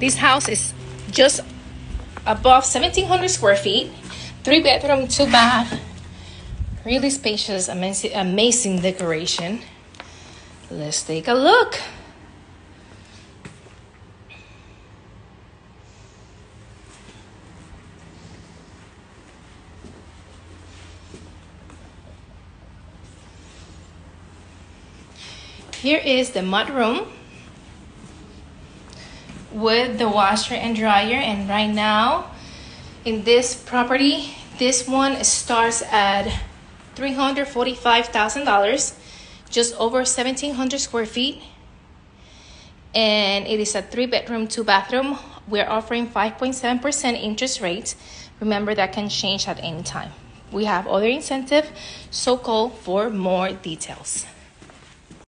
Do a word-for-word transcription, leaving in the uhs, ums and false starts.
This house is just above seventeen hundred square feet, three bedroom, two bath, really spacious, amazing, amazing decoration. Let's take a look. Here is the mudroom with the washer and dryer, and right now in this property, this one starts at three hundred forty-five thousand dollars, just over seventeen hundred square feet, and it is a three bedroom, two bathroom. We're offering five point seven percent interest rate. Remember, that can change at any time. We have other incentive, so call for more details.